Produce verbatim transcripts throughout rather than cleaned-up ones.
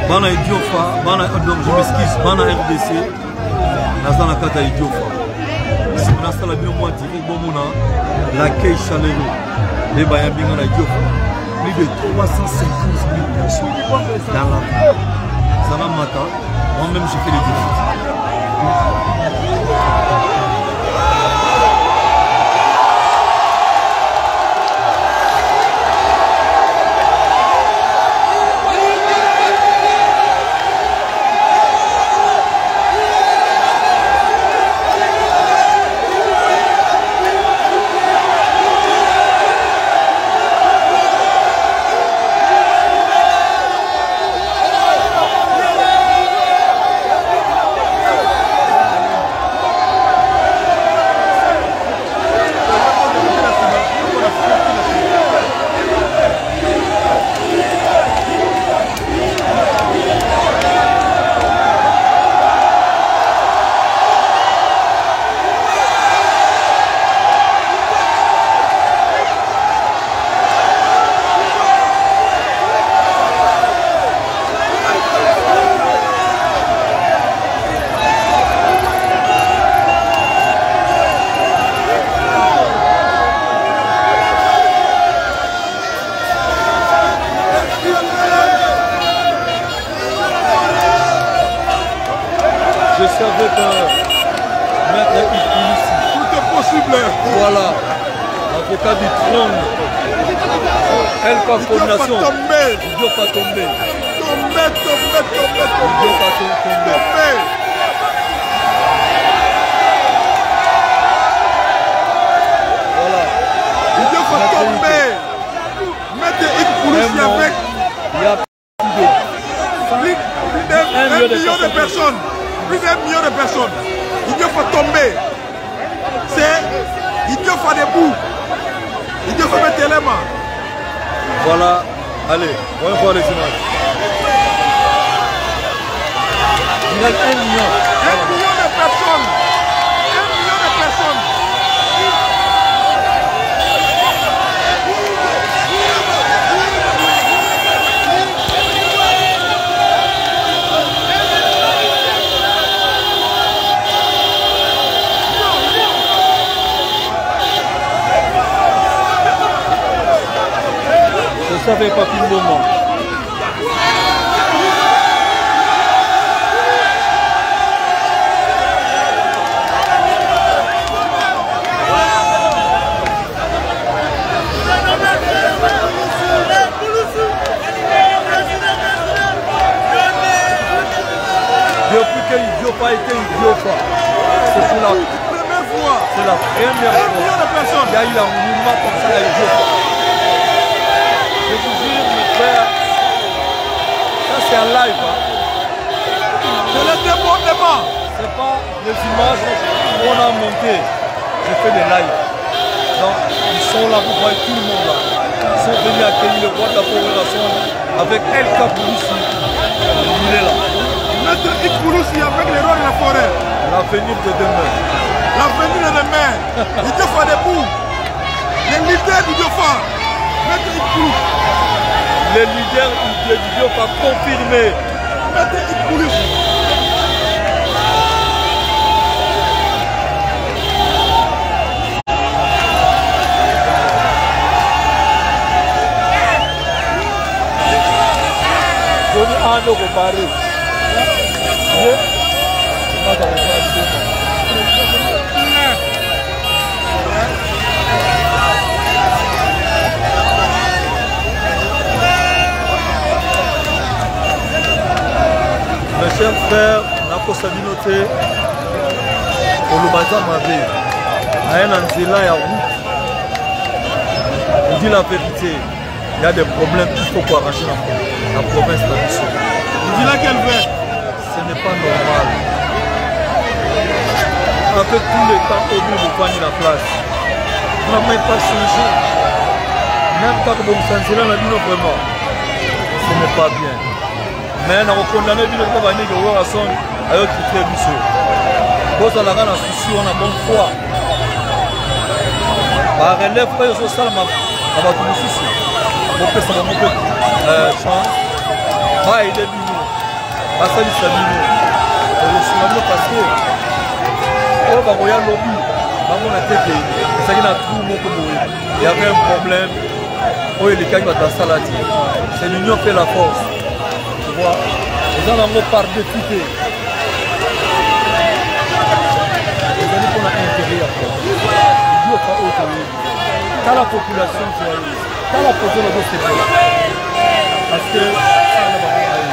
Bana Idiofa, Bana, donc je m'excuse, Bana R D C, Nazana Kata Idiofa. Si vous installez bien moi direct, bon mon l'accueil chaleureux, les Bayambinga na Idiofa, plus de trois cent cinquante mille personnes dans la rue. Zana Mata, moi-même j'ai fait les défis. Je savais que Maître Ici, tout est possible. Voilà, avocat du trône. Elle pas coordination. Il ne doit pas tomber. Il ne doit pas tomber. Tomber, tomber, tomber, tomber. Il ne doit pas tomber. Tomber. Voilà. Il ne doit pas tomber. Maître Ici avec. Il y a plus d'un million de personnes. Plus d'un million de personnes. Il ne faut tomber. C'est. Il ne faut debout. Il ne faut mettre les mains. Voilà. Allez, on va voir les images. Il y a un million. Un million de personnes. Un million de personnes. Je savais pas tout le moment. Depuis que Idiofa a été Idiofa, c'est pour la première fois. C'est la première fois. Un million de personnes. Il y a eu un mouvement comme ça à Idiofa. Je vous jure, mes frères, ça c'est un live. Hein. C'est le débordement. C'est pas les images qu'on a montées. J'ai fait des lives. Donc, ils sont là pour voir tout le monde là. Ils sont venus accueillir le roi de la population avec El Kaboulissi. Il est là. Maître Ikouloussi avec les rois de la forêt. L'avenir de demain. L'avenir de demain. Idiofa debout. Les leaders d'Idiofa. Maître Ikouloussi. Les leaders d'Idiofa confirmés. Maître Ikouloussi. Johnny Ando Gobari. Mes chers frères, Nako Sabinote, pour le bazar Mavé, à un Anzela et à route, on dit la vérité, il y a des problèmes qu'il faut pour arracher la, la province de la mission. On dit là qu'elle veut. Ce n'est pas normal. Avec tous les temps au bout de prendre la place, on n'a même pas changé. Même pas comme on s'en là, on vraiment. Ce n'est pas bien. Mais on a condamné le travail de Warasson à eux qui fait mission. Quand on a un souci, on a bonne foi. Par relève, frère, je suis là, on va tout souci. Mon père, ça va mon père. Chance. Pas aider du basalisa bino okosunga bino parce que oyo bakoya lobi bamona teke ezalaki na trou moko boye yaka un problème oyo elekaki bato basala te c'est l'union fait la force tu vois eza nango par défi te ezali mpona intérêt ya idioka oyo toyebi tala population joyeuse tala poto bazosepela parce que sala bango ayebi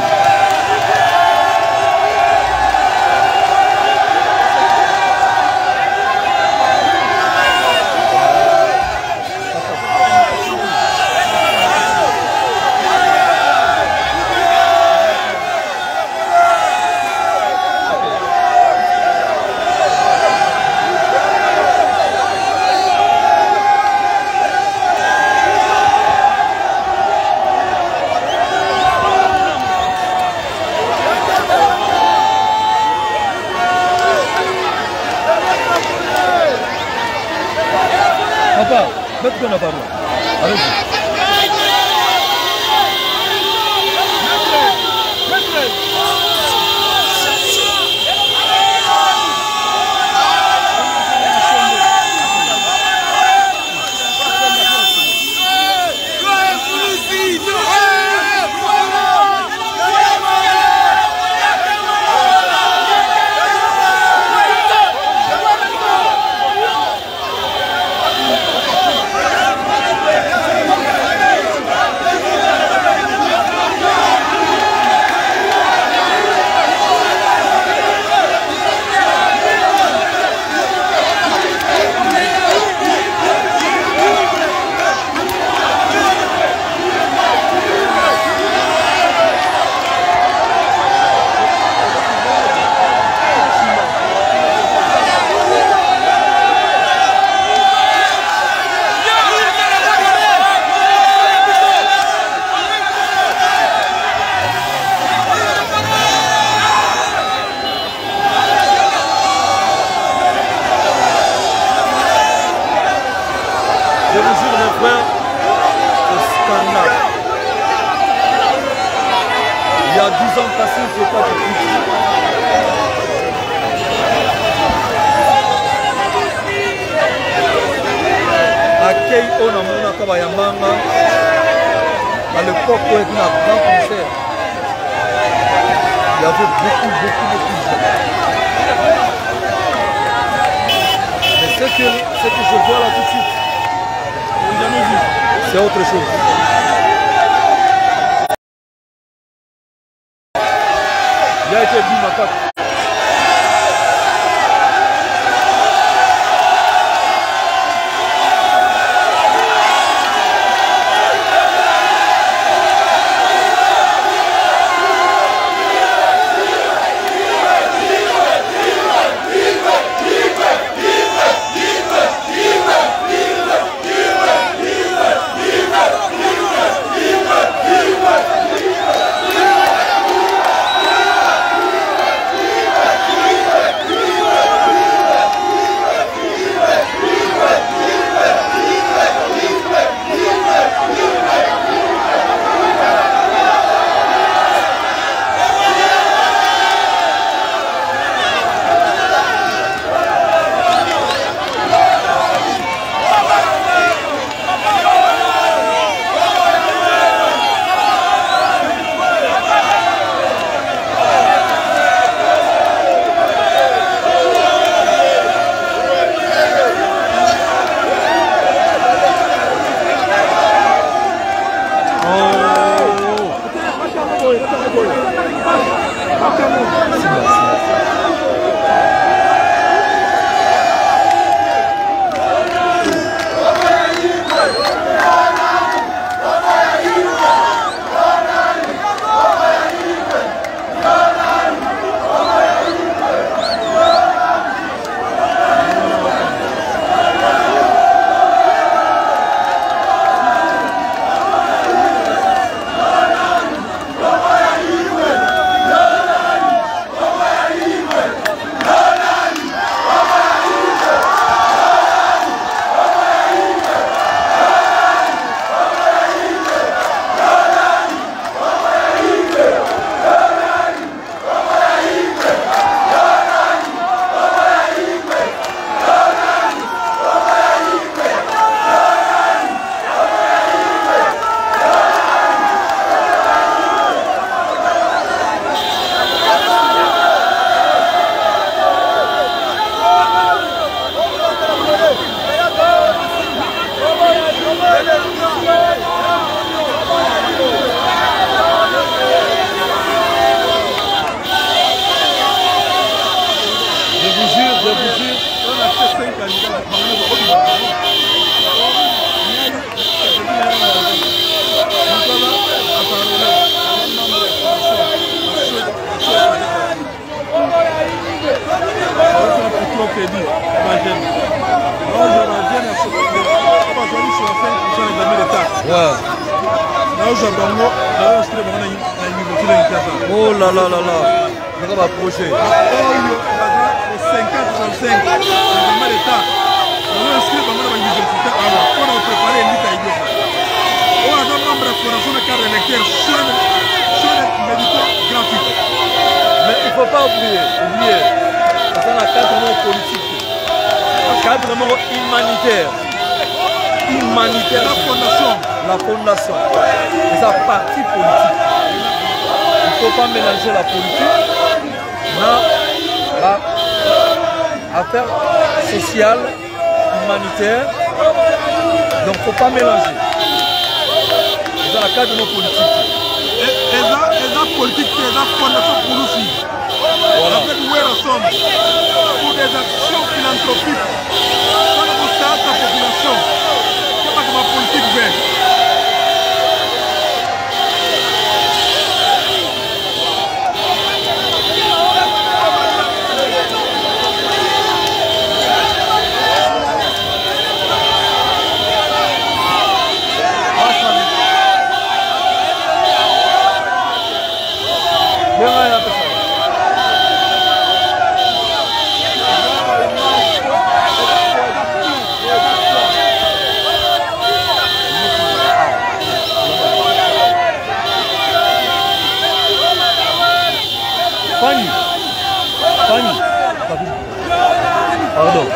Papa, faites qu'on a parlé. Allez-y. Je vous jure, mes frères, c'est scandale. Il y a dix ans passés, je n'ai pas de critique. Accueil au Namona Kabayamanga, à l'époque où il y avait un grand concert, il y avait beaucoup, beaucoup, beaucoup de gens. Mais ce que, ce que je vois là tout de suite, c'est autre chose. Il a été vu ma carte. na bango na inscrit bango na université ya Kinshasa. Oh là là là là. On va approcher. Oyo baza au cinquante soixante-cinq gouvernement d'État. On a inscrit bango na université awa pour nous préparer l'État Idiofa. On a un membre de la fondation de carte électeur soins médicaux gratuits. Mais il ne faut pas oublier, oublier, parce qu'on a cadre politique, un cadre humanitaire. Humanitaire. La fondation. La fondation. C'est un parti politique. Il ne faut pas mélanger la politique, mais l'affaire sociale, humanitaire. Donc il ne faut pas mélanger. C'est un cadre politique. Et la politique, c'est la fondation pour nous aussi. Voilà. En fait, où nous sommes pour des actions philanthropiques. Quand on start la population, c'est pas que ma politique vient. Fanny, Fanny, pardon.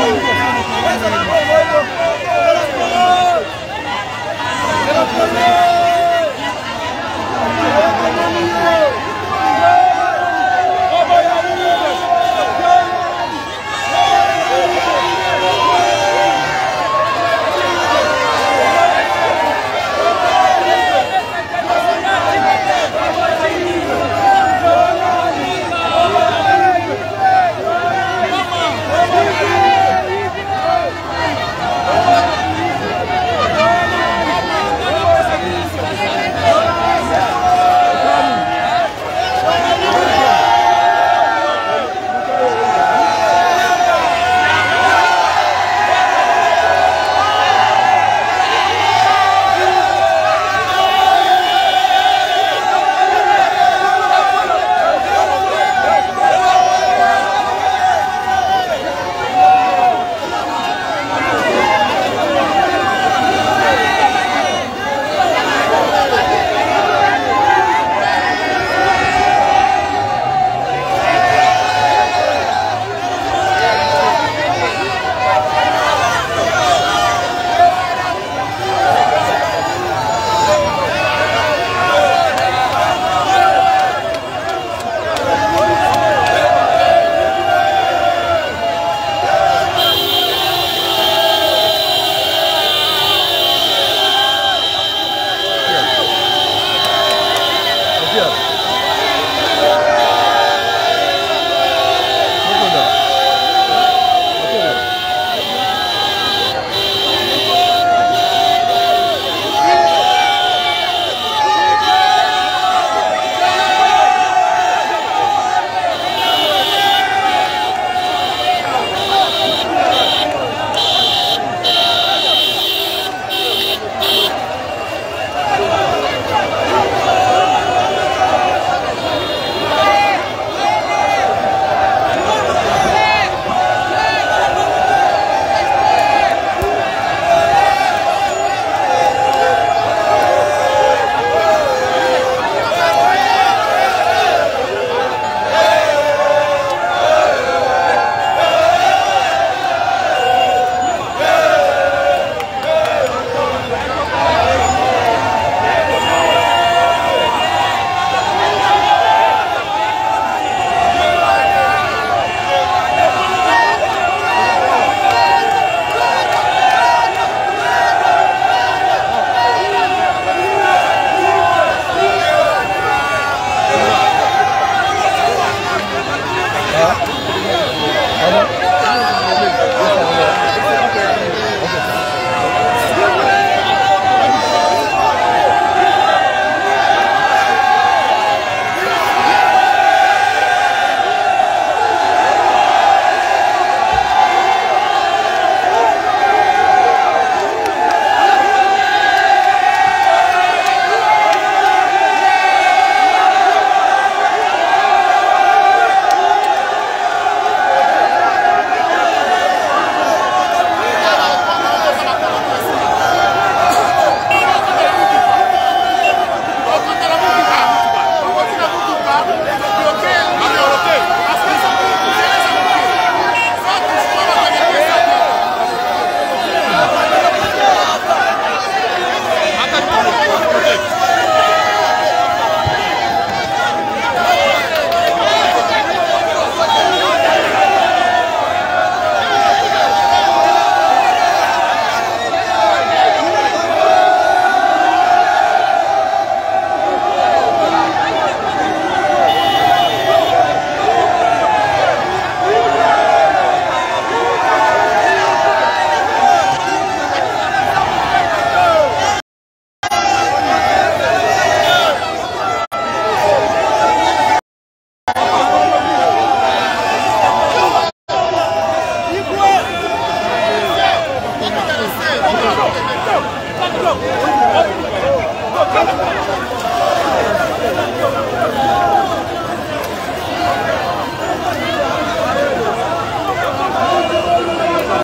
Thank you.